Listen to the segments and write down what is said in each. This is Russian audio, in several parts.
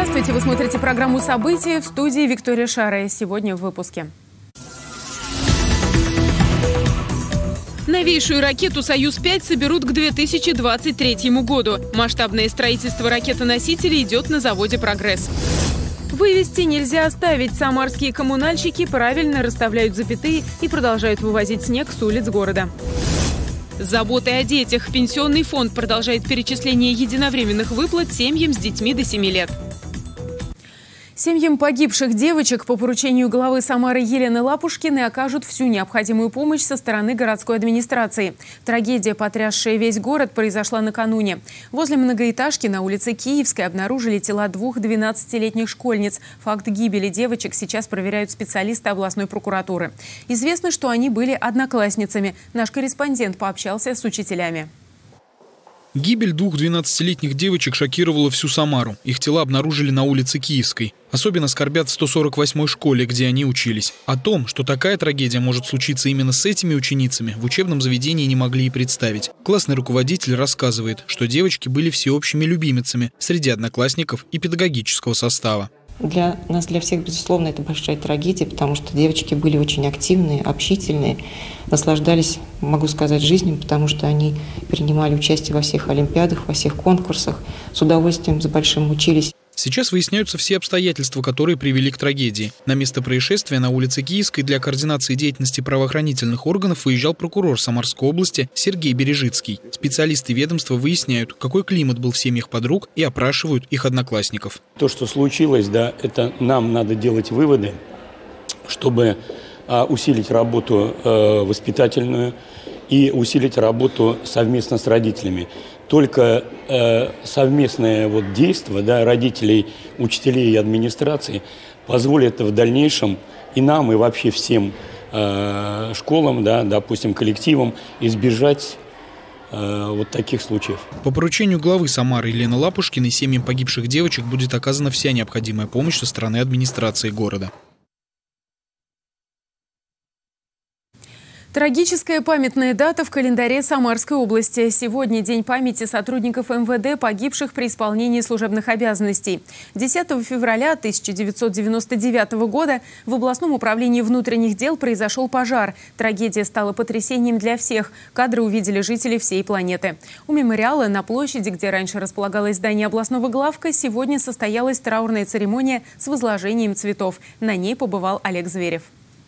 Здравствуйте, вы смотрите программу «События», в студии Виктория Шарая. Сегодня в выпуске. Новейшую ракету «Союз-5» соберут к 2023 году. Масштабное строительство ракетоносителей идет на заводе «Прогресс». Вывести нельзя оставить. Самарские коммунальщики правильно расставляют запятые и продолжают вывозить снег с улиц города. С заботой о детях Пенсионный фонд продолжает перечисление единовременных выплат семьям с детьми до 7 лет. Семьям погибших девочек по поручению главы Самары Елены Лапушкиной окажут всю необходимую помощь со стороны городской администрации. Трагедия, потрясшая весь город, произошла накануне. Возле многоэтажки на улице Киевской обнаружили тела двух 12-летних школьниц. Факт гибели девочек сейчас проверяют специалисты областной прокуратуры. Известно, что они были одноклассницами. Наш корреспондент пообщался с учителями. Гибель двух 12-летних девочек шокировала всю Самару. Их тела обнаружили на улице Киевской. Особенно скорбят в 148-й школе, где они учились. О том, что такая трагедия может случиться именно с этими ученицами, в учебном заведении не могли и представить. Классный руководитель рассказывает, что девочки были всеобщими любимицами среди одноклассников и педагогического состава. Для нас, для всех, безусловно, это большая трагедия, потому что девочки были очень активные, общительные, наслаждались, могу сказать, жизнью, потому что они принимали участие во всех олимпиадах, во всех конкурсах, с удовольствием за большим учились. Сейчас выясняются все обстоятельства, которые привели к трагедии. На место происшествия на улице Киевской для координации деятельности правоохранительных органов выезжал прокурор Самарской области Сергей Бережицкий. Специалисты ведомства выясняют, какой климат был в семьях подруг, и опрашивают их одноклассников. То, что случилось, да, это нам надо делать выводы, чтобы усилить работу воспитательную и усилить работу совместно с родителями. Только совместное действие, да, родителей, учителей и администрации позволит в дальнейшем и нам, и вообще всем школам, да, допустим, коллективам избежать вот таких случаев. По поручению главы Самары Елены Лапушкиной семьям погибших девочек будет оказана вся необходимая помощь со стороны администрации города. Трагическая памятная дата в календаре Самарской области. Сегодня день памяти сотрудников МВД, погибших при исполнении служебных обязанностей. 10 февраля 1999 года в областном управлении внутренних дел произошел пожар. Трагедия стала потрясением для всех. Кадры увидели жители всей планеты. У мемориала на площади, где раньше располагалось здание областного главка, сегодня состоялась траурная церемония с возложением цветов. На ней побывал Олег Зверев.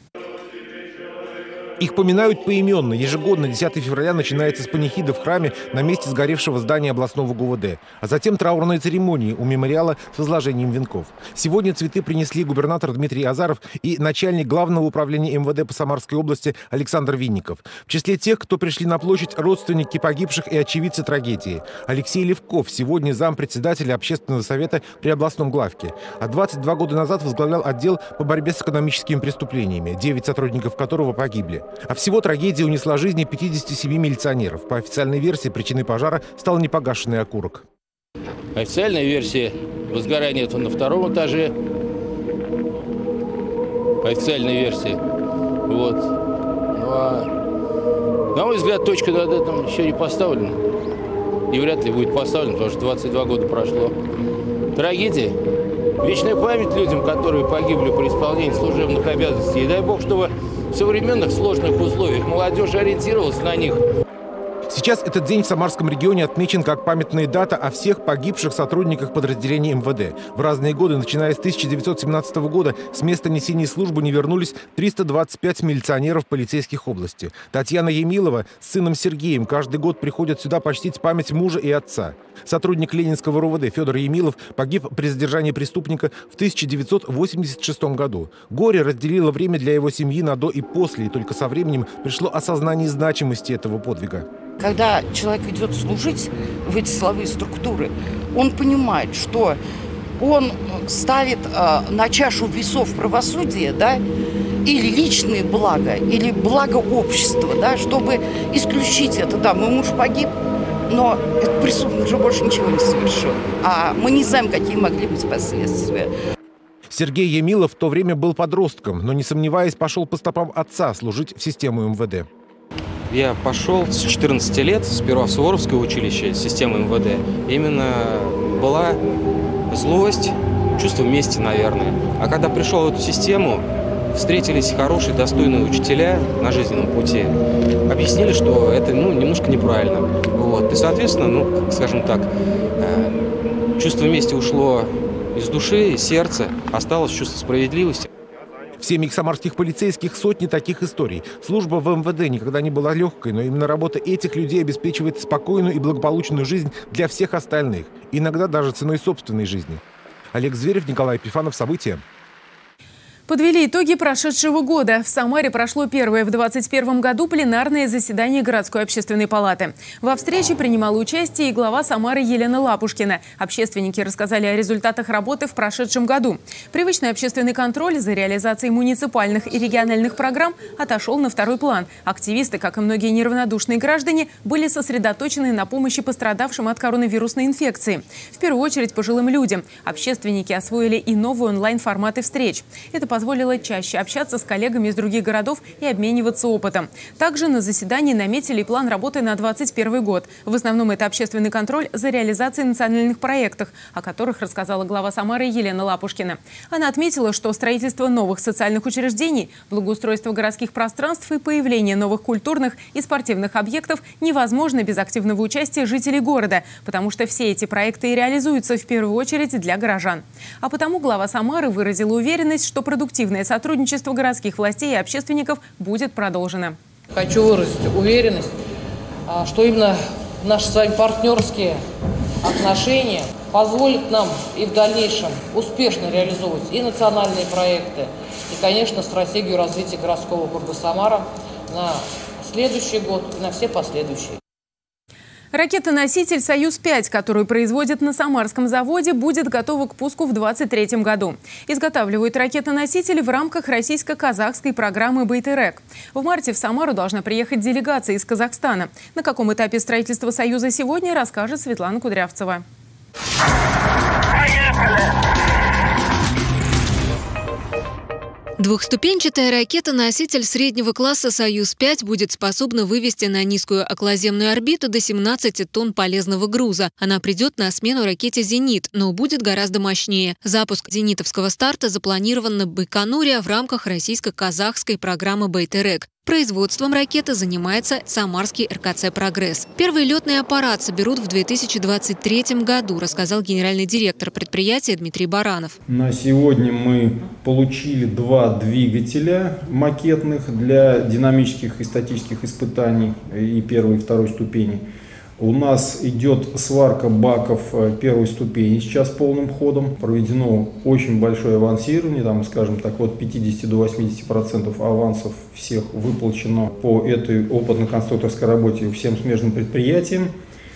Их поминают поименно. Ежегодно 10 февраля начинается с панихиды в храме на месте сгоревшего здания областного ГУВД. А затем траурные церемонии у мемориала с возложением венков. Сегодня цветы принесли губернатор Дмитрий Азаров и начальник главного управления МВД по Самарской области Александр Винников. В числе тех, кто пришли на площадь, родственники погибших и очевидцы трагедии. Алексей Левков сегодня зампредседателя общественного совета при областном главке. А 22 года назад возглавлял отдел по борьбе с экономическими преступлениями, 9 сотрудников которого погибли. А всего трагедия унесла жизни 57 милиционеров. По официальной версии, причиной пожара стал непогашенный окурок. Официальная версия возгорания это на втором этаже. Официальная версия. Вот. Ну, а, на мой взгляд, точка над этим еще не поставлена. И вряд ли будет поставлена, потому что 22 года прошло. Трагедия. Вечная память людям, которые погибли при исполнении служебных обязанностей. И дай бог, чтобы в современных сложных условиях молодежь ориентировалась на них. Сейчас этот день в Самарском регионе отмечен как памятная дата о всех погибших сотрудниках подразделений МВД. В разные годы, начиная с 1917 года, с места несения службы не вернулись 325 милиционеров полицейских области. Татьяна Емилова с сыном Сергеем каждый год приходят сюда почтить память мужа и отца. Сотрудник Ленинского РОВД Федор Емилов погиб при задержании преступника в 1986 году. Горе разделило время для его семьи на до и после, и только со временем пришло осознание значимости этого подвига. Когда человек идет служить в эти силовые структуры, он понимает, что он ставит на чашу весов правосудия, да, или личные блага, или благо общества, да, чтобы исключить это. Да, мой муж погиб, но этот преступник уже больше ничего не совершил. А мы не знаем, какие могли быть последствия. Сергей Емилов в то время был подростком, но, не сомневаясь, пошел по стопам отца служить в систему МВД. Я пошел с 14 лет, сперва в Суворовское училище системы МВД. Именно была злость, чувство мести, наверное. А когда пришел в эту систему, встретились хорошие, достойные учителя на жизненном пути, объяснили, что это немножко неправильно. Вот. И, соответственно, скажем так, чувство мести ушло из души, из сердца, осталось чувство справедливости. В семьях самарских полицейских сотни таких историй. Служба в МВД никогда не была легкой, но именно работа этих людей обеспечивает спокойную и благополучную жизнь для всех остальных. Иногда даже ценой собственной жизни. Олег Зверев, Николай Епифанов. События. Подвели итоги прошедшего года. В Самаре прошло первое в 2021 году пленарное заседание городской общественной палаты. Во встрече принимала участие и глава Самары Елена Лапушкина. Общественники рассказали о результатах работы в прошедшем году. Привычный общественный контроль за реализацией муниципальных и региональных программ отошел на второй план. Активисты, как и многие неравнодушные граждане, были сосредоточены на помощи пострадавшим от коронавирусной инфекции. В первую очередь пожилым людям. Общественники освоили и новые онлайн-форматы встреч. Это позволило чаще общаться с коллегами из других городов и обмениваться опытом. Также на заседании наметили план работы на 2021 год. В основном это общественный контроль за реализацией национальных проектов, о которых рассказала глава Самары Елена Лапушкина. Она отметила, что строительство новых социальных учреждений, благоустройство городских пространств и появление новых культурных и спортивных объектов невозможно без активного участия жителей города, потому что все эти проекты и реализуются в первую очередь для горожан. А потому глава Самары выразила уверенность, что продуктивное сотрудничество городских властей и общественников будет продолжено. Хочу выразить уверенность, что именно наши с вами партнерские отношения позволят нам и в дальнейшем успешно реализовывать и национальные проекты, и, конечно, стратегию развития городского округа Самара на следующий год и на все последующие. Ракета-носитель «Союз-5», которую производят на Самарском заводе, будет готова к пуску в 2023 году. Изготавливают ракеты-носители в рамках российско-казахской программы «Бейтерек». В марте в Самару должна приехать делегация из Казахстана. На каком этапе строительства «Союза» сегодня, расскажет Светлана Кудрявцева. Двухступенчатая ракета-носитель среднего класса «Союз-5» будет способна вывести на низкую околоземную орбиту до 17 тонн полезного груза. Она придет на смену ракете «Зенит», но будет гораздо мощнее. Запуск зенитовского старта запланирован на Байконуре в рамках российско-казахской программы «Бейтерек». Производством ракеты занимается самарский РКЦ «Прогресс». Первый летный аппарат соберут в 2023 году, рассказал генеральный директор предприятия Дмитрий Баранов. На сегодня мы получили 2 двигателя макетных для динамических и статических испытаний и первой и второй ступени. У нас идет сварка баков первой ступени сейчас полным ходом. Проведено очень большое авансирование, там, скажем так, от 50 до 80% авансов всех выплачено по этой опытно-конструкторской работе всем смежным предприятиям.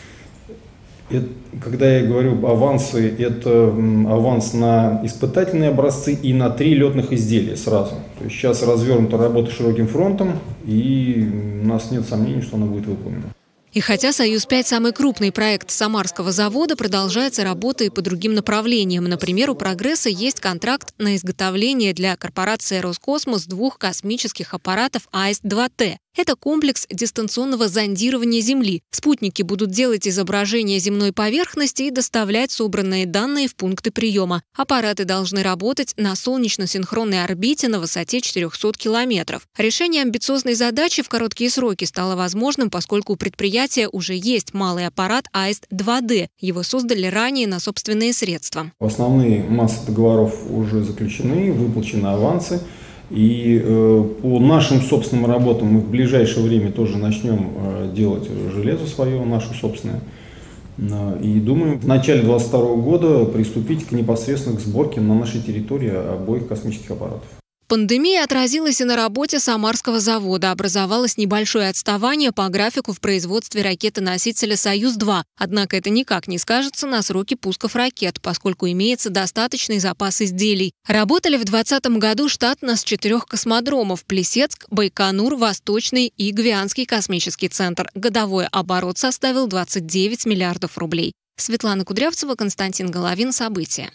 Когда я говорю авансы, это аванс на испытательные образцы и на 3 летных изделия сразу. То есть сейчас развернута работа широким фронтом, и у нас нет сомнений, что она будет выполнена. И хотя «Союз-5» – самый крупный проект Самарского завода, продолжается работа и по другим направлениям. Например, у «Прогресса» есть контракт на изготовление для корпорации «Роскосмос» 2 космических аппаратов АИСТ-2Т. Это комплекс дистанционного зондирования Земли. Спутники будут делать изображение земной поверхности и доставлять собранные данные в пункты приема. Аппараты должны работать на солнечно-синхронной орбите на высоте 400 километров. Решение амбициозной задачи в короткие сроки стало возможным, поскольку у предприятия уже есть малый аппарат АИСТ-2Д. Его создали ранее на собственные средства. Основные массы договоров уже заключены, выплачены авансы. И по нашим собственным работам мы в ближайшее время тоже начнем делать железо свое, наше собственное. И думаем в начале 2022 года приступить непосредственно к сборке на нашей территории обоих космических аппаратов. Пандемия отразилась и на работе Самарского завода. Образовалось небольшое отставание по графику в производстве ракеты-носителя «Союз-2». Однако это никак не скажется на сроке пусков ракет, поскольку имеется достаточный запас изделий. Работали в 2020 году штатно с 4 космодромов – Плесецк, Байконур, Восточный и Гвианский космический центр. Годовой оборот составил 29 миллиардов рублей. Светлана Кудрявцева, Константин Головин. События.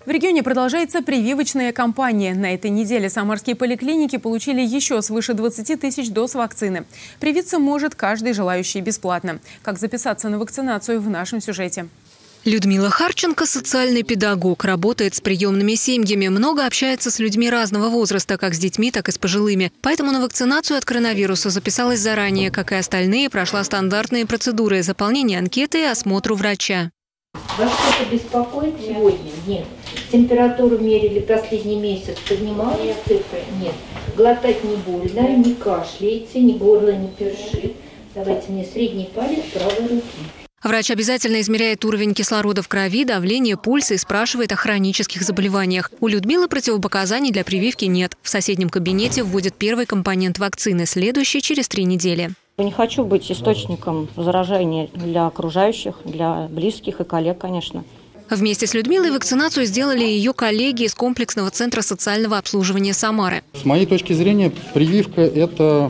В регионе продолжается прививочная кампания. На этой неделе самарские поликлиники получили еще свыше 20 тысяч доз вакцины. Привиться может каждый желающий бесплатно. Как записаться на вакцинацию в нашем сюжете. Людмила Харченко – социальный педагог, работает с приемными семьями, много общается с людьми разного возраста, как с детьми, так и с пожилыми. Поэтому на вакцинацию от коронавируса записалась заранее, как и остальные, прошла стандартные процедуры – заполнение анкеты и осмотр у врача. Вас что-то беспокоит сегодня? Нет. Температуру мерили последний месяц, поднимались цифры? Нет. Глотать не больно, не кашляете, ни горло не першит. Давайте мне средний палец правой руки. Врач обязательно измеряет уровень кислорода в крови, давление, пульс и спрашивает о хронических заболеваниях. У Людмилы противопоказаний для прививки нет. В соседнем кабинете вводят первый компонент вакцины, следующий через 3 недели. Не хочу быть источником заражения для окружающих, для близких и коллег, конечно. Вместе с Людмилой вакцинацию сделали ее коллеги из комплексного центра социального обслуживания Самары. С моей точки зрения, прививка – это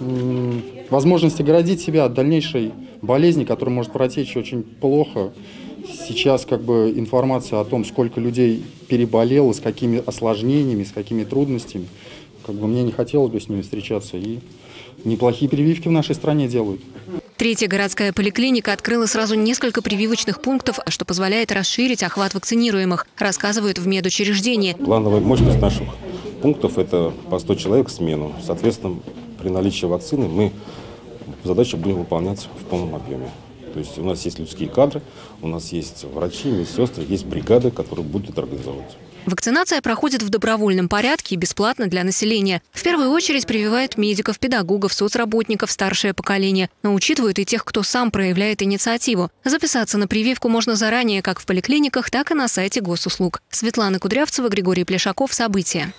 возможность оградить себя от дальнейшей болезни, которая может протечь очень плохо. Сейчас информация о том, сколько людей переболело, с какими осложнениями, с какими трудностями, мне не хотелось бы с ними встречаться. И неплохие прививки в нашей стране делают. Третья городская поликлиника открыла сразу несколько прививочных пунктов, что позволяет расширить охват вакцинируемых, рассказывают в медучреждении. Плановая мощность наших пунктов – это по 100 человек в смену. Соответственно, при наличии вакцины мы задачу будем выполнять в полном объеме. То есть у нас есть людские кадры, у нас есть врачи, медсестры, есть бригады, которые будут организовывать. Вакцинация проходит в добровольном порядке и бесплатно для населения. В первую очередь прививают медиков, педагогов, соцработников, старшее поколение. Но учитывают и тех, кто сам проявляет инициативу. Записаться на прививку можно заранее как в поликлиниках, так и на сайте госуслуг. Светлана Кудрявцева, Григорий Плешаков. События.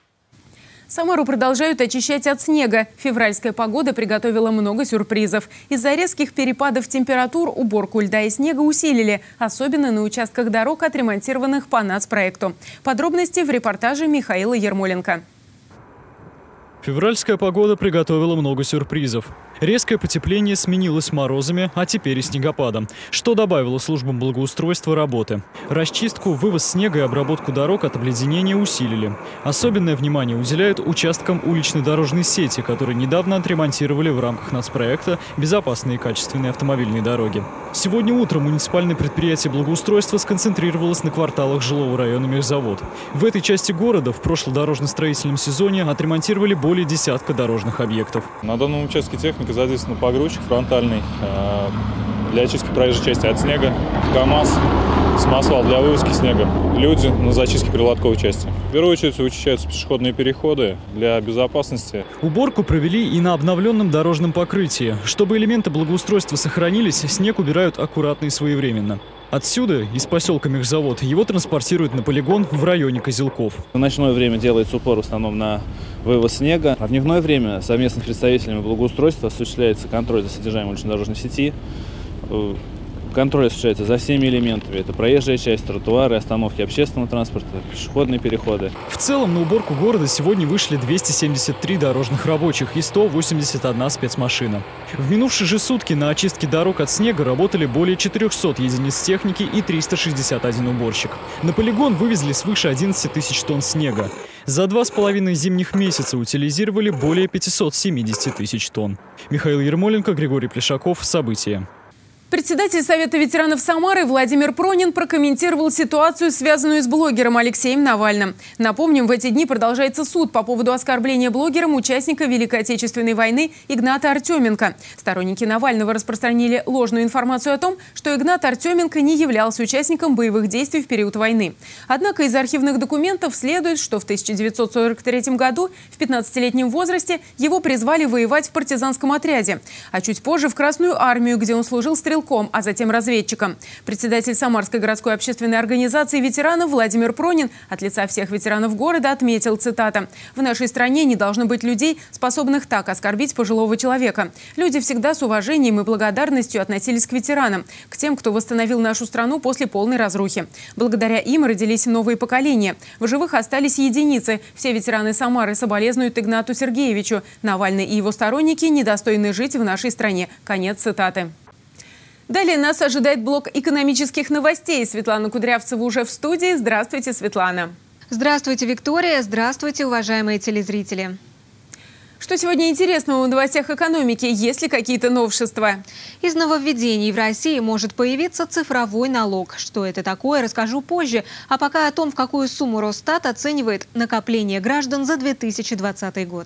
Самару продолжают очищать от снега. Февральская погода приготовила много сюрпризов. Из-за резких перепадов температур уборку льда и снега усилили, особенно на участках дорог, отремонтированных по нацпроекту. Подробности в репортаже Михаила Ермоленко. Февральская погода приготовила много сюрпризов. Резкое потепление сменилось морозами, а теперь и снегопадом, что добавило службам благоустройства работы. Расчистку, вывоз снега и обработку дорог от обледенения усилили. Особенное внимание уделяют участкам уличной дорожной сети, которые недавно отремонтировали в рамках нацпроекта «Безопасные и качественные автомобильные дороги». Сегодня утром муниципальное предприятие благоустройства сконцентрировалось на кварталах жилого района Мехзавод. В этой части города в прошлом дорожно-строительном сезоне отремонтировали более десятка дорожных объектов. На данном участке техника задействована погрузчик фронтальный для очистки проезжей части от снега, КАМАЗ, самосвал для вывозки снега, люди на зачистке прилотковой части. В первую очередь учащаются пешеходные переходы для безопасности. Уборку провели и на обновленном дорожном покрытии. Чтобы элементы благоустройства сохранились, снег убирают аккуратно и своевременно. Отсюда, из поселка Мехзавод, его транспортируют на полигон в районе Козелков. В ночное время делается упор в основном на вывоз снега, а в дневное время совместно с представителями благоустройства осуществляется контроль за содержанием улично-дорожной сети. Контроль осуществляется за всеми элементами. Это проезжая часть, тротуары, остановки общественного транспорта, пешеходные переходы. В целом на уборку города сегодня вышли 273 дорожных рабочих и 181 спецмашина. В минувшие же сутки на очистке дорог от снега работали более 400 единиц техники и 361 уборщик. На полигон вывезли свыше 11 тысяч тонн снега. За 2,5 зимних месяца утилизировали более 570 тысяч тонн. Михаил Ермоленко, Григорий Плешаков. События. Председатель Совета ветеранов Самары Владимир Пронин прокомментировал ситуацию, связанную с блогером Алексеем Навальным. Напомним, в эти дни продолжается суд по поводу оскорбления блогером участника Великой Отечественной войны Игната Артеменко. Сторонники Навального распространили ложную информацию о том, что Игнат Артеменко не являлся участником боевых действий в период войны. Однако из архивных документов следует, что в 1943 году в 15-летнем возрасте его призвали воевать в партизанском отряде, а чуть позже в Красную армию, где он служил стрелком, а затем разведчиком. Председатель Самарской городской общественной организации ветеранов Владимир Пронин от лица всех ветеранов города отметил, цитата: «В нашей стране не должно быть людей, способных так оскорбить пожилого человека. Люди всегда с уважением и благодарностью относились к ветеранам, к тем, кто восстановил нашу страну после полной разрухи. Благодаря им родились новые поколения. В живых остались единицы. Все ветераны Самары соболезнуют Игнату Сергеевичу. Навальный и его сторонники недостойны жить в нашей стране». Конец цитаты. Далее нас ожидает блок экономических новостей. Светлана Кудрявцева уже в студии. Здравствуйте, Светлана. Здравствуйте, Виктория. Здравствуйте, уважаемые телезрители. Что сегодня интересного в новостях экономики? Есть ли какие-то новшества? Из нововведений в России может появиться цифровой налог. Что это такое, расскажу позже. А пока о том, в какую сумму Росстат оценивает накопление граждан за 2020 год.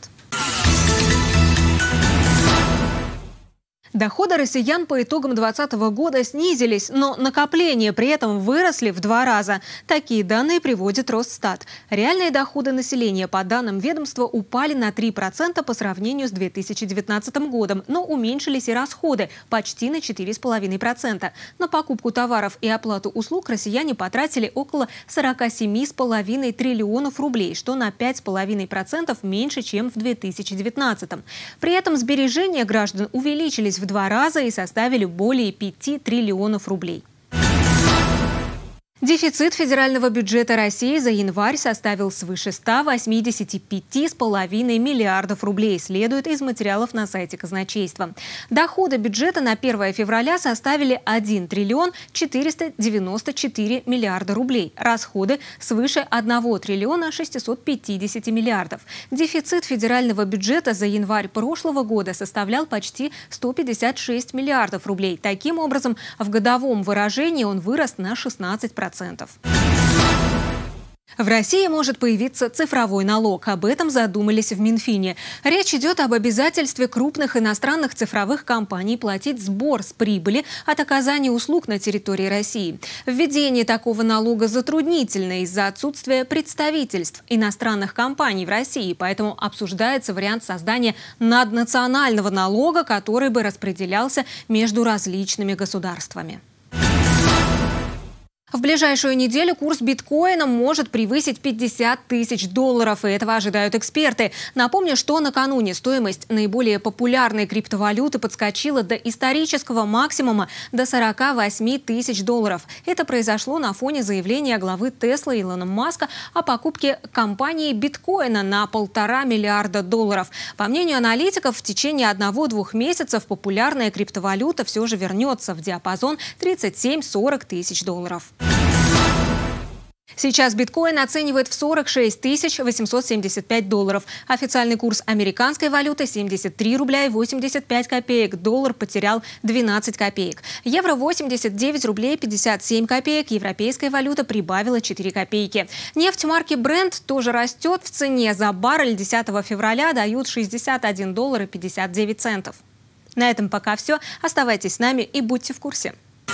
Доходы россиян по итогам 2020 года снизились, но накопления при этом выросли в 2 раза. Такие данные приводит Росстат. Реальные доходы населения, по данным ведомства, упали на 3% по сравнению с 2019 годом, но уменьшились и расходы почти на 4,5%. На покупку товаров и оплату услуг россияне потратили около 47,5 триллионов рублей, что на 5,5% меньше, чем в 2019. При этом сбережения граждан увеличились в 2 раза и составили более 5 триллионов рублей. Дефицит федерального бюджета России за январь составил свыше 185,5 миллиардов рублей, следует из материалов на сайте казначейства. Доходы бюджета на 1 февраля составили 1 триллион 494 миллиарда рублей. Расходы свыше 1 триллиона 650 миллиардов. Дефицит федерального бюджета за январь прошлого года составлял почти 156 миллиардов рублей. Таким образом, в годовом выражении он вырос на 16%. В России может появиться цифровой налог. Об этом задумались в Минфине. Речь идет об обязательстве крупных иностранных цифровых компаний платить сбор с прибыли от оказания услуг на территории России. Введение такого налога затруднительно из-за отсутствия представительств иностранных компаний в России. Поэтому обсуждается вариант создания наднационального налога, который бы распределялся между различными государствами. В ближайшую неделю курс биткоина может превысить $50 тысяч, и этого ожидают эксперты. Напомню, что накануне стоимость наиболее популярной криптовалюты подскочила до исторического максимума до $48 тысяч. Это произошло на фоне заявления главы Tesla Илона Маска о покупке компании биткоина на $1,5 миллиарда. По мнению аналитиков, в течение 1-2 месяцев популярная криптовалюта все же вернется в диапазон $37-40 тысяч. Сейчас биткоин оценивает в $46 875. Официальный курс американской валюты – 73 рубля и 85 копеек. Доллар потерял 12 копеек. Евро – 89 рублей 57 копеек. Европейская валюта прибавила 4 копейки. Нефть марки Brent тоже растет в цене. За баррель 10 февраля дают $61 и 59 центов. На этом пока все. Оставайтесь с нами и будьте в курсе.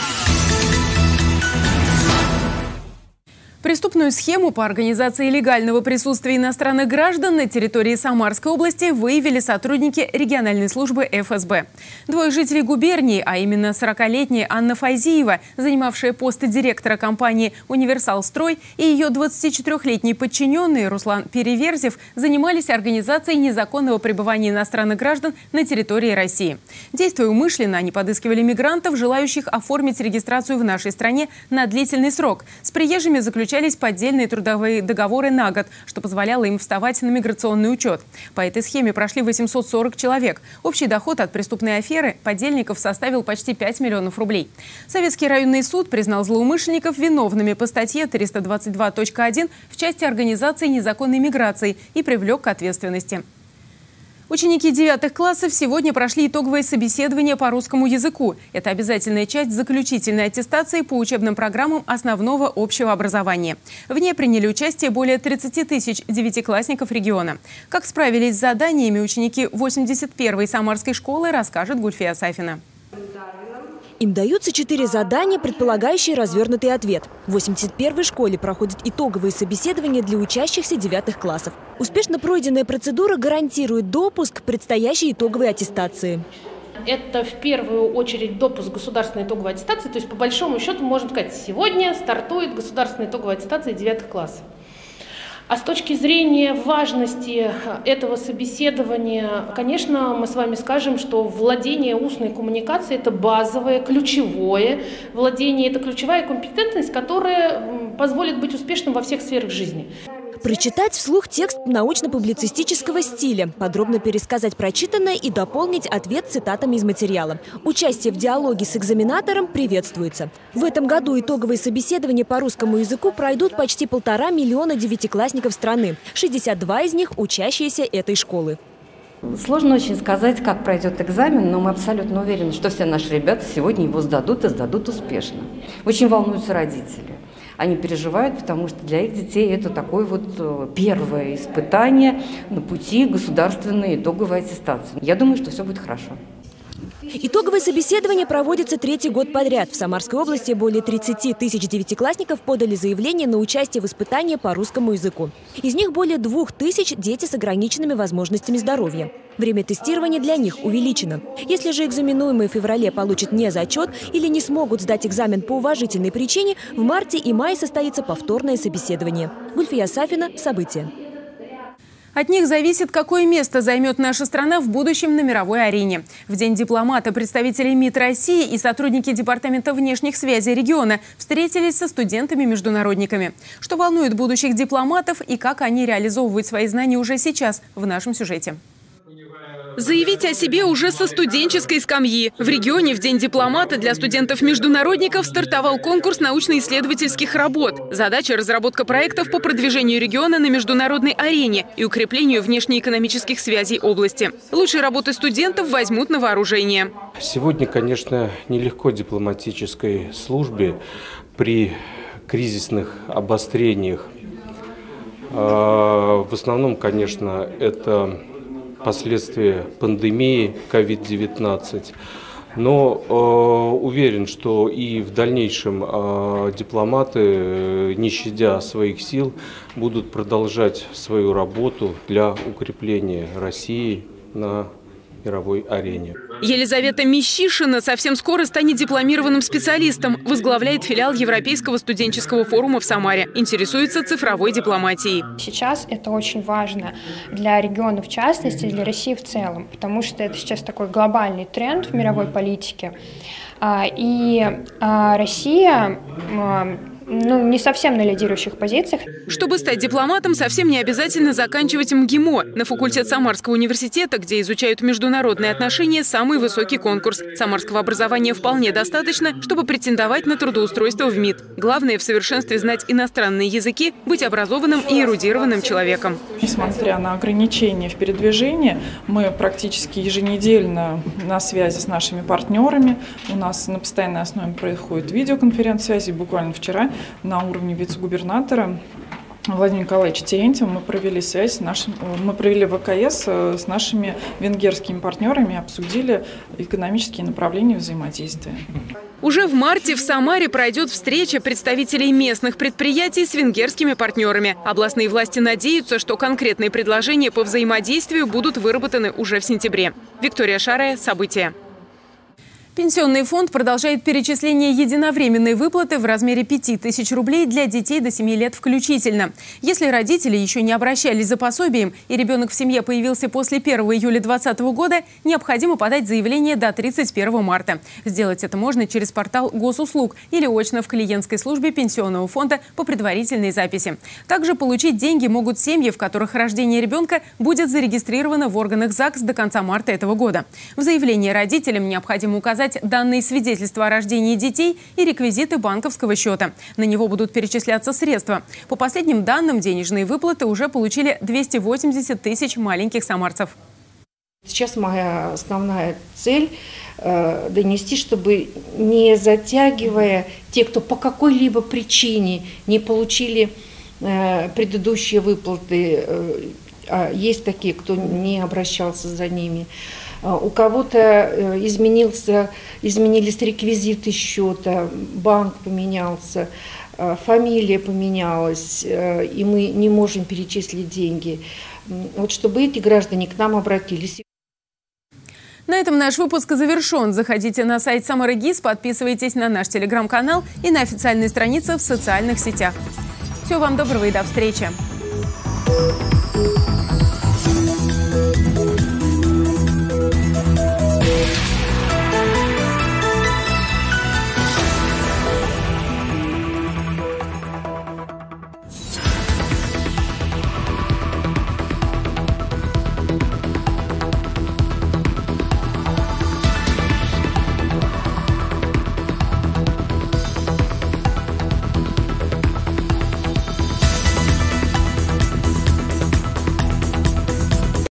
Преступную схему по организации легального присутствия иностранных граждан на территории Самарской области выявили сотрудники региональной службы ФСБ. 2 жителей губернии, а именно 40-летняя Анна Файзиева, занимавшая пост директора компании «Универсалстрой», и ее 24-летний подчиненный Руслан Переверзев занимались организацией незаконного пребывания иностранных граждан на территории России. Действуя умышленно, они подыскивали мигрантов, желающих оформить регистрацию в нашей стране на длительный срок. С приезжими заключались поддельные трудовые договоры на год, что позволяло им вставать на миграционный учет. По этой схеме прошли 840 человек. Общий доход от преступной аферы подельников составил почти 5 миллионов рублей. Советский районный суд признал злоумышленников виновными по статье 322.1 в части организации незаконной миграции и привлек к ответственности. Ученики 9 классов сегодня прошли итоговое собеседование по русскому языку. Это обязательная часть заключительной аттестации по учебным программам основного общего образования. В ней приняли участие более 30 тысяч девятиклассников региона. Как справились с заданиями ученики 81-й Самарской школы, расскажет Гульфия Сафина. Им даются 4 задания, предполагающие развернутый ответ. В 81-й школе проходят итоговые собеседования для учащихся 9 классов. Успешно пройденная процедура гарантирует допуск к предстоящей итоговой аттестации. Это в первую очередь допуск государственной итоговой аттестации. То есть, по большому счету, можно сказать, сегодня стартует государственная итоговая аттестация 9 классов. А с точки зрения важности этого собеседования, конечно, мы с вами скажем, что владение устной коммуникацией – это базовое, ключевое владение, это ключевая компетентность, которая позволит быть успешным во всех сферах жизни. Прочитать вслух текст научно-публицистического стиля, подробно пересказать прочитанное и дополнить ответ цитатами из материала. Участие в диалоге с экзаменатором приветствуется. В этом году итоговые собеседования по русскому языку пройдут почти 1,5 миллиона девятиклассников страны. 62 из них – учащиеся этой школы. Сложно очень сказать, как пройдет экзамен, но мы абсолютно уверены, что все наши ребята сегодня его сдадут и сдадут успешно. Очень волнуются родители. Они переживают, потому что для их детей это такое вот первое испытание на пути государственной итоговой аттестации. Я думаю, что все будет хорошо. Итоговое собеседование проводится 3-й год подряд. В Самарской области более 30 тысяч девятиклассников подали заявление на участие в испытании по русскому языку. Из них более 2000 – дети с ограниченными возможностями здоровья. Время тестирования для них увеличено. Если же экзаменуемые в феврале получат незачет или не смогут сдать экзамен по уважительной причине, в марте и мае состоится повторное собеседование. Гульфия Сафина, события. От них зависит, какое место займет наша страна в будущем на мировой арене. В День дипломата представители МИД России и сотрудники Департамента внешних связей региона встретились со студентами-международниками. Что волнует будущих дипломатов и как они реализовывают свои знания уже сейчас, в нашем сюжете. Заявить о себе уже со студенческой скамьи. В регионе в День дипломата для студентов-международников стартовал конкурс научно-исследовательских работ. Задача – разработка проектов по продвижению региона на международной арене и укреплению внешнеэкономических связей области. Лучшие работы студентов возьмут на вооружение. Сегодня, конечно, нелегко дипломатической службе при кризисных обострениях. В основном, конечно, это последствия пандемии COVID-19. Но уверен, что и в дальнейшем дипломаты, не щадя своих сил, будут продолжать свою работу для укрепления России на мировой арене. Елизавета Мещишина совсем скоро станет дипломированным специалистом. Возглавляет филиал Европейского студенческого форума в Самаре. Интересуется цифровой дипломатией. Сейчас это очень важно для региона в частности, для России в целом, потому что это сейчас такой глобальный тренд в мировой политике. И Россия не совсем на лидирующих позициях. Чтобы стать дипломатом, совсем не обязательно заканчивать МГИМО. На факультет Самарского университета, где изучают международные отношения, самый высокий конкурс. Самарского образования вполне достаточно, чтобы претендовать на трудоустройство в МИД. Главное – в совершенстве знать иностранные языки, быть образованным и эрудированным человеком. Несмотря на ограничения в передвижении, мы практически еженедельно на связи с нашими партнерами. У нас на постоянной основе происходит видеоконференц-связи. Буквально вчера на уровне вице-губернатора Владимира Николаевича Терентьева мы провели связь мы провели ВКС с нашими венгерскими партнерами, обсудили экономические направления взаимодействия. Уже в марте в Самаре пройдет встреча представителей местных предприятий с венгерскими партнерами. Областные власти надеются, что конкретные предложения по взаимодействию будут выработаны уже в сентябре. Виктория Шарая, события. Пенсионный фонд продолжает перечисление единовременной выплаты в размере 5000 рублей для детей до 7 лет включительно. Если родители еще не обращались за пособием и ребенок в семье появился после 1 июля 2020 года, необходимо подать заявление до 31 марта. Сделать это можно через портал госуслуг или очно в клиентской службе Пенсионного фонда по предварительной записи. Также получить деньги могут семьи, в которых рождение ребенка будет зарегистрировано в органах ЗАГС до конца марта этого года. В заявлении родителям необходимо указать данные свидетельства о рождении детей и реквизиты банковского счета. На него будут перечисляться средства. По последним данным, денежные выплаты уже получили 280 тысяч маленьких самарцев. Сейчас моя основная цель донести, чтобы не затягивая те, кто по какой-либо причине не получили предыдущие выплаты, есть такие, кто не обращался за ними. У кого-то изменились реквизиты счета, банк поменялся, фамилия поменялась, и мы не можем перечислить деньги. Вот чтобы эти граждане к нам обратились. На этом наш выпуск завершен. Заходите на сайт Самары ГИС, подписывайтесь на наш телеграм-канал и на официальные страницы в социальных сетях. Всего вам доброго и до встречи!